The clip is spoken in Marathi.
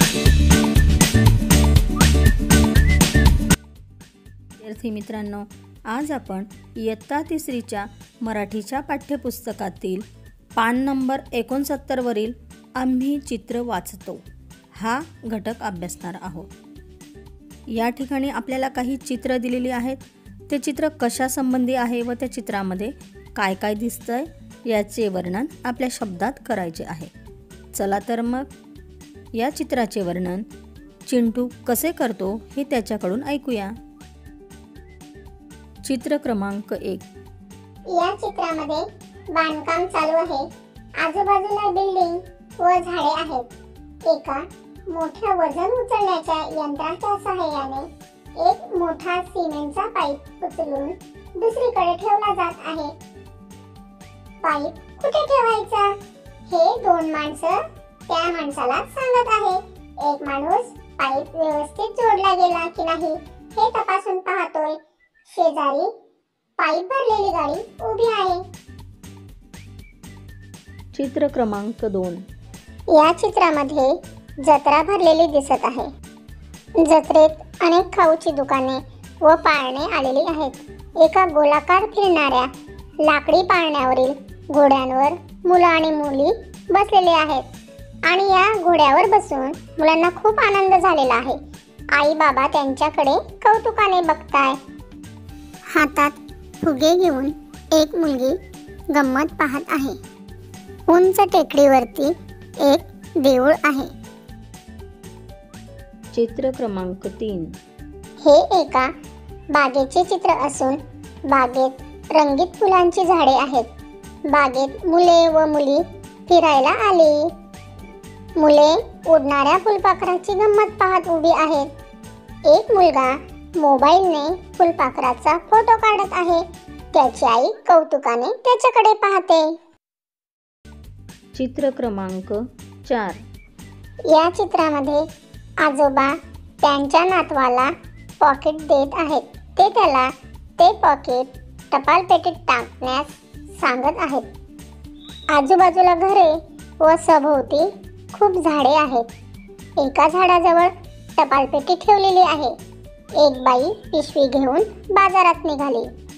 विद्यार्थी मित्रांनो, आज आपण इयत्ता तिसरीच्या मराठीच्या पाठ्यपुस्तकातील पान नंबर 69 वरील आम्ही चित्र वाचतो हा घटक अभ्यासणार आहोत। या ठिकाणी आपल्याला काही चित्र दिलेली आहेत। ते चित्र कशा संबंधी आहे व त्या चित्रामध्ये काय काय दिसतंय याचे वर्णन आपल्या शब्दात करायचे आहे। चला तर मग या चित्राचे वर्णन चिंटू कसे करतो हे त्याच्याकडून ऐकूया। चित्र क्रमांक 1। या चित्रामध्ये बांधकाम चालू आहे। आजूबाजूला बिल्डिंग व झाडे आहेत। एका मोठ्या वजन उचलण्याच्या यंत्राच्या सहाय्याने एक मोठा सिमेंटचा पाईप उचलून दुसरीकडे ठेवला जात आहे। पाईप कुठे ठेवायचा हे दोन माणसं त्या माणसाला सांगत आहे। एक माणूस पाईप व्यवस्थित जोडला गेला की नाही हे तपासून पाहतोय। शेजारी पाईप भरलेली गाडी उभी आहे। चित्र क्रमांक 2। या चित्रामध्ये जत्रा भरलेली दिसत आहे। जत्रेत अनेक खाऊची दुकाने व पाळणे आलेली आहेत। एका गोलाकार फिरणाऱ्या लाकडी पाळण्यावरील घोड्यांवर मुलं आणि मुली बसलेले आहेत आणि या घोड्यावर बसून मुलांना खूप आनंद झालेला आहे। आई बाबा त्यांच्याकडे कौतुकाने बघताय। हातात फुगे घेऊन एक मुलगी गंमत पाहत आहे। उंच टेकडीवरती एक देऊळ आहे। चित्र क्रमांक 3। हे एका बागेचे चित्र असून बागेत रंगीत फुलांची झाडे आहेत। बागेत मुले व मुली फिरायला आली। मुले उडणाऱ्या फुलपाखराची गंमत पाहत उभी आहेत। एक मुलगा मोबाईलने फुलपाखराचा फोटो काढत आहे। त्याची आई कौतुकाने त्याच्याकडे पाहते। चित्र क्रमांक 4। या चित्रामध्ये आजोबा त्यांच्या नातवाला पॉकेट देत आहेत। ते त्याला ते पॉकेट टपाल पेटीत टाकण्यास सांगत आहेत। आजूबाजूला घरे व सभोवती खूप झाडे आहेत। एका झाडाजवळ टपाल पेटी ठेवलेली आहे। एक बाई पिशवी घेऊन बाजारात निघाली।